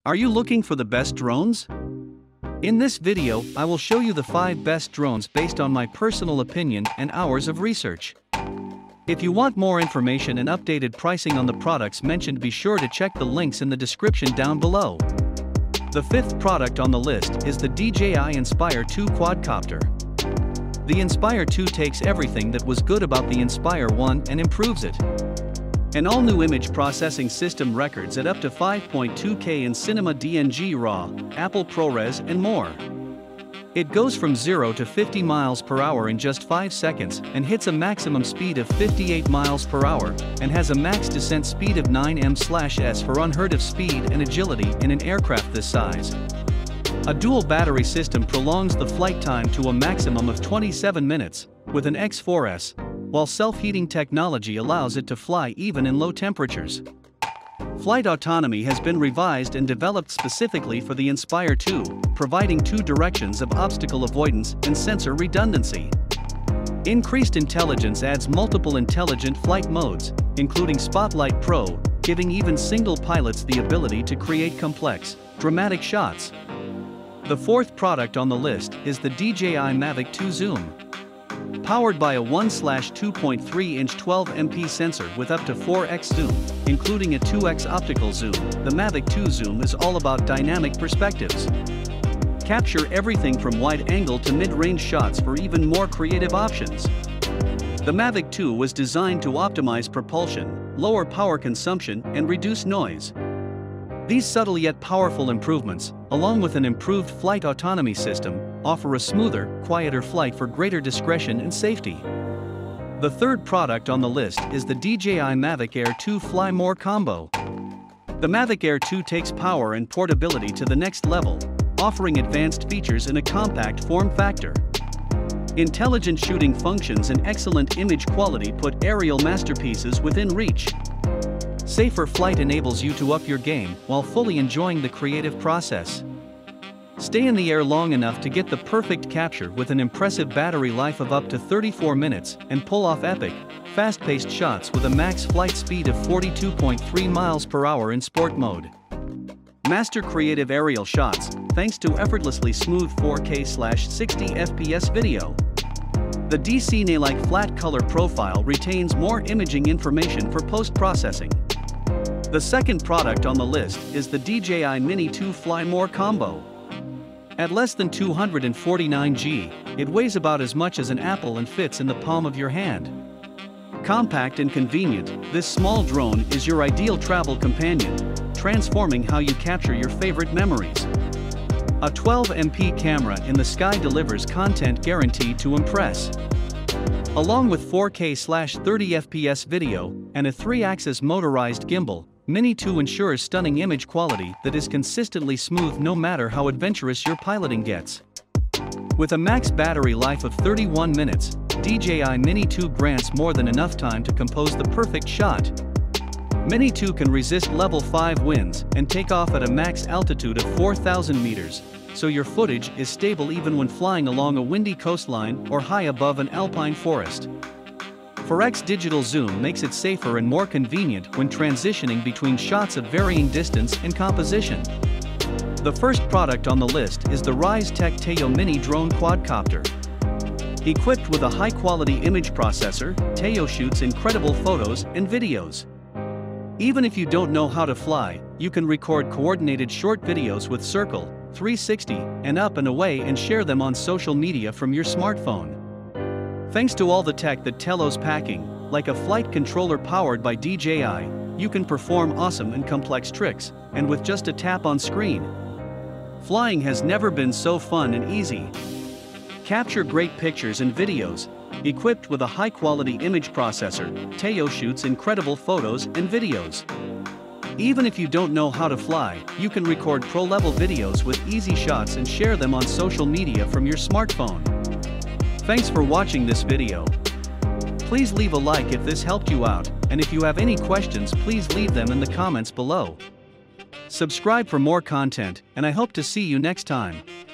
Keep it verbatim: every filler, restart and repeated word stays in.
Are you looking for the best drones? In this video, I will show you the five best drones based on my personal opinion and hours of research. If you want more information and updated pricing on the products mentioned, be sure to check the links in the description down below. The fifth product on the list is the D J I Inspire two Quadcopter. The Inspire two takes everything that was good about the Inspire one and improves it. An all-new image processing system, records at up to five point two K in Cinema D N G RAW, Apple ProRes and more. It goes from zero to fifty miles per hour in just five seconds and hits a maximum speed of fifty-eight miles per hour and has a max descent speed of nine meters per second for unheard of speed and agility in an aircraft this size. A dual battery system prolongs the flight time to a maximum of twenty-seven minutes, with an X four S, while self-heating technology allows it to fly even in low temperatures. Flight autonomy has been revised and developed specifically for the Inspire two, providing two directions of obstacle avoidance and sensor redundancy. Increased intelligence adds multiple intelligent flight modes, including Spotlight Pro, giving even single pilots the ability to create complex, dramatic shots. The fourth product on the list is the D J I Mavic two Zoom. Powered by a one to two point three inch twelve megapixel sensor with up to four X zoom, including a two X optical zoom, the Mavic two Zoom is all about dynamic perspectives. Capture everything from wide-angle to mid-range shots for even more creative options. The Mavic two was designed to optimize propulsion, lower power consumption, and reduce noise. These subtle yet powerful improvements, along with an improved flight autonomy system, offer a smoother, quieter flight for greater discretion and safety. The third product on the list is the D J I Mavic Air two Fly More Combo. The Mavic Air two takes power and portability to the next level, offering advanced features in a compact form factor. Intelligent shooting functions and excellent image quality put aerial masterpieces within reach. Safer flight enables you to up your game while fully enjoying the creative process. Stay in the air long enough to get the perfect capture with an impressive battery life of up to thirty-four minutes and pull off epic, fast-paced shots with a max flight speed of forty-two point three miles per hour in sport mode. Master creative aerial shots thanks to effortlessly smooth four K sixty F P S video. The D C N A-like flat color profile retains more imaging information for post-processing. The second product on the list is the D J I Mini two Fly More Combo. At less than two hundred forty-nine grams, it weighs about as much as an apple and fits in the palm of your hand. Compact and convenient, this small drone is your ideal travel companion, transforming how you capture your favorite memories. A twelve megapixel camera in the sky delivers content guaranteed to impress. Along with four K thirty F P S video and a three axis motorized gimbal, Mini two ensures stunning image quality that is consistently smooth no matter how adventurous your piloting gets. With a max battery life of thirty-one minutes, D J I Mini two grants more than enough time to compose the perfect shot. Mini two can resist level five winds and take off at a max altitude of four thousand meters, so your footage is stable even when flying along a windy coastline or high above an alpine forest. four X digital zoom makes it safer and more convenient when transitioning between shots of varying distance and composition. The first product on the list is the RiseTech Tello Mini Drone Quadcopter. Equipped with a high-quality image processor, Tello shoots incredible photos and videos. Even if you don't know how to fly, you can record coordinated short videos with Circle, three sixty, and up and away and share them on social media from your smartphone. Thanks to all the tech that Tello's packing, like a flight controller powered by D J I, you can perform awesome and complex tricks, and with just a tap on screen. Flying has never been so fun and easy. Capture great pictures and videos. Equipped with a high-quality image processor, Tello shoots incredible photos and videos. Even if you don't know how to fly, you can record pro-level videos with easy shots and share them on social media from your smartphone. Thanks for watching this video. Please leave a like if this helped you out, and if you have any questions, please leave them in the comments below. Subscribe for more content, and I hope to see you next time.